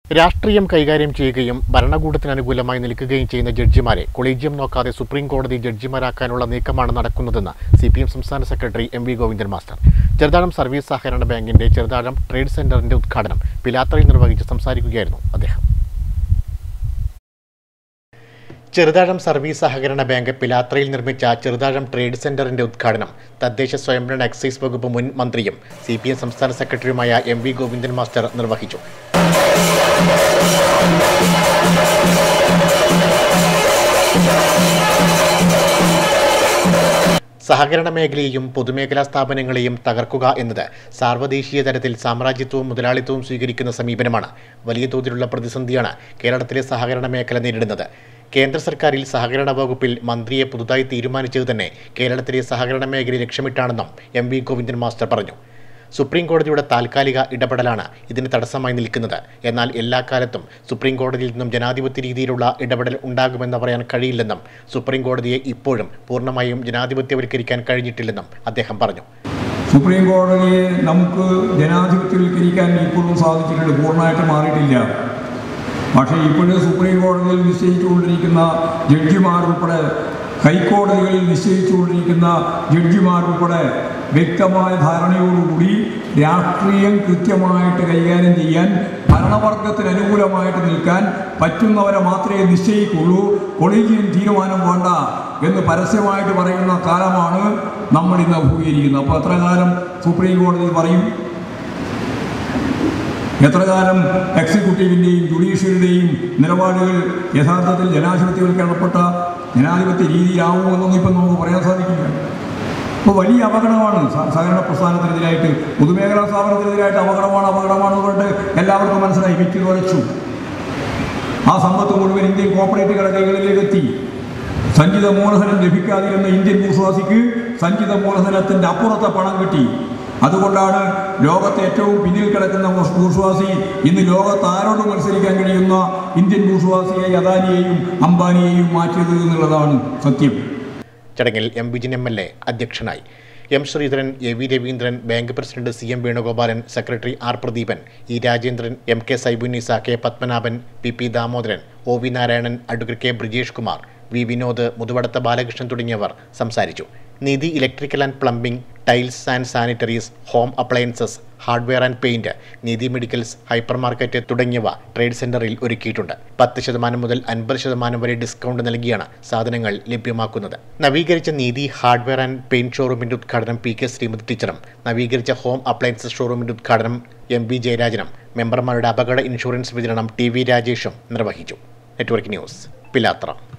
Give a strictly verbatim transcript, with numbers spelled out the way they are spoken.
രാഷ്ട്രീയം കൈകാര്യം ചെയ്യുകയും ഭരണകൂടത്തിന് അനുകൂലമായി നിൽക്കുകയും ചെയ്യുന്ന ജഡ്ജിമാരെ കൊളീജിയം നോക്കാതെ സുപ്രീം കോടതി ജഡ്ജിമാരാക്കാനുള്ള നീക്കമാണ് നടക്കുന്നതെന്ന് സി പി എം സംസ്ഥാന secretary M V Govindan master Cheruthazham service സഹകരണ ബാങ്കിന്റെ ചെറുതാഴം ട്രേഡ് സെന്ററിന്റെ ഉദ്ഘാടനം പിലാത്രയിൽ നിർവഹിച്ച് സംസാരിക്കുകയായിരുന്നു അദ്ദേഹം. ചെറുതാഴം സർവീസ് സഹകരണ ബാങ്ക് പിലാത്രയിൽ നിർമ്മിച്ച ചെറുതാഴം ട്രേഡ് സെന്ററിന്റെ ഉദ്ഘാടനം തദ്ദേശ സ്വയംഭരണ എക്സൈസ് വകുപ്പ് മുൻ മന്ത്രിയും സി പി എം സംസ്ഥാന സെക്രട്ടറിയുമായ എം വി ഗോവിന്ദൻ മാസ്റ്റർ നിർവഹിച്ചു. സഹകരണ മേഖലയെയും പൊതുമേഖലാ സ്ഥാപനങ്ങളെയും തകർക്കുക എന്നത് സാർവദേശീയ തലത്തിൽ സാമ്രാജ്യത്വവും മുതലാളിത്തവും സ്വീകരിക്കുന്ന സമീപനമാണ്. വലിയ തോതിലുള്ള പ്രതിസന്ധിയാണ് കേരളത്തിലെ സഹകരണ മേഖല നേരിടുന്നത്. കേന്ദ്ര സർക്കാരിൽ സഹകരണ വകുപ്പിൽ മന്ത്രിയെ പുതുതായി തീരുമാനിച്ചത് തന്നെ കേരളത്തിലെ സഹകരണ മേഖല ലക്ഷ്യമിട്ടാണെന്നും എം വി ഗോവിന്ദൻ മാസ്റ്റർ പറഞ്ഞു. സുപ്രീം കോടതിയുടെ താൽക്കാലിക ഇടപെടലാണ് ഇതിന് തടസ്സമായി നിൽക്കുന്നത്. എന്നാൽ എല്ലാ കാലത്തും സുപ്രീം കോടതിയിൽ നിന്നും ജനാധിപത്യ രീതിയിലുള്ള ഇടപെടൽ ഉണ്ടാകുമെന്ന് പറയാൻ കഴിയില്ലെന്നും സുപ്രീം കോടതിയെ ഇപ്പോഴും പൂർണ്ണമായും ജനാധിപത്യവൽക്കരിക്കാൻ കഴിഞ്ഞിട്ടില്ലെന്നും അദ്ദേഹം പറഞ്ഞു. സുപ്രീം കോടതിയെ നമുക്ക് ജനാധിപത്യവൽക്കരിക്കാൻ ഇപ്പോഴും സാധിച്ചിട്ടുണ്ട്, പൂർണ്ണമായിട്ട് മാറിയിട്ടില്ല. പക്ഷേ ഇപ്പോഴും സുപ്രീം കോടതിയിൽ നിശ്ചയിച്ചുകൊണ്ടിരിക്കുന്ന ജഡ്ജിമാർ ഉൾപ്പെടെ ഹൈക്കോടതികളിൽ നിശ്ചയിച്ചുകൊണ്ടിരിക്കുന്ന ജഡ്ജിമാർ ഉൾപ്പെടെ വ്യക്തമായ ധാരണയോടുകൂടി രാഷ്ട്രീയം കൃത്യമായിട്ട് കൈകാര്യം ചെയ്യാൻ ഭരണവർഗത്തിന് അനുകൂലമായിട്ട് നിൽക്കാൻ പറ്റുന്നവരെ മാത്രമേ നിശ്ചയിക്കുള്ളൂ. കൊളീജിയം തീരുമാനം വേണ്ട എന്ന് പരസ്യമായിട്ട് പറയുന്ന കാലമാണ് നമ്മൾ ഇന്ന് അഭിമുഖീകരിക്കുന്നത്. അപ്പോൾ എത്ര കാലം സുപ്രീം കോടതി പറയും? എത്ര കാലം എക്സിക്യൂട്ടീവിൻ്റെയും ജുഡീഷ്യറിയുടെയും നിലപാടുകൾ യഥാർത്ഥത്തിൽ ജനാധിപത്യവൽക്കരണപ്പെട്ട ജനാധിപത്യ രീതിയിലാവുമെന്നൊന്നും ഇപ്പം നമുക്ക് പറയാൻ സാധിക്കില്ല. അപ്പോൾ വലിയ അപകടമാണ് സഹകരണ പ്രസ്ഥാനത്തിനെതിരായിട്ട്, പൊതുമേഖലാ സ്ഥാപനത്തിനെതിരായിട്ട് അപകടമാണ് അപകടമാണ് കൊണ്ട് എല്ലാവർക്കും മനസ്സിലായി. വിറ്റ് തുറച്ചു ആ സമ്പത്ത് മുഴുവൻ ഇന്ത്യൻ കോർപ്പറേറ്റുകളുടെ കൈകളിലേക്ക് എത്തി. സഞ്ചിത മൂലധനം ലഭിക്കാതിരുന്ന ഇന്ത്യൻ ഭൂസ്വാസിക്ക് സഞ്ചിത മൂലധനത്തിൻ്റെ അപ്പുറത്തെ പണം കിട്ടി. അതുകൊണ്ടാണ് ലോകത്തെ ഏറ്റവും പിന്നിൽ കിടക്കുന്ന ഭൂസ്വാസി ഇന്ന് ലോകത്ത് ആരോട് മത്സരിക്കാൻ കഴിയുന്ന ഇന്ത്യൻ ഭൂസ്വാസിയായി അദാനിയെയും അംബാനിയെയും മാറ്റിയത് എന്നുള്ളതാണ് സത്യം. ചടങ്ങിൽ M Vijin M L A അധ്യക്ഷനായി. M Sreedharan, A V Raveendran, bank president C M Venugopalan, secretary R Pradeepan, E Rajendran, M K Saibunneesa, K Padmanabhan, P P Damodaran, O V Narayanan, advocate K Brijesh Kumar, V Vinod, Muthuvadath Balakrishnan തുടങ്ങിയവർ സംസാരിച്ചു. Neethi electrical and plumbing, tiles and sanitaries, home appliances, hardware and paint, Neethi medicals, hyper market തുടങ്ങിയവ trade സെന്ററിൽ ഒരുക്കിയിട്ടുണ്ട്. പത്ത് ശതമാനം മുതൽ അൻപത് ശതമാനം വരെ ഡിസ്കൗണ്ട് നൽകിയാണ് സാധനങ്ങൾ ലഭ്യമാക്കുന്നത്. നവീകരിച്ച നീതി ഹാർഡ്വെയർ ആൻഡ് പെയിന്റ് ഷോറൂമിന്റെ ഉദ്ഘാടനം പി കെ ശ്രീമതി ടീച്ചറും നവീകരിച്ച ഹോം അപ്ലയൻസസ് ഷോറൂമിന്റെ ഉദ്ഘാടനം എം വി ജയരാജനും മെമ്പർമാരുടെ അപകട ഇൻഷുറൻസ് വിതരണം ടി വി രാജേഷും നിർവഹിച്ചു. നെറ്റ്വർക്ക് ന്യൂസ്, പിലാത്ര.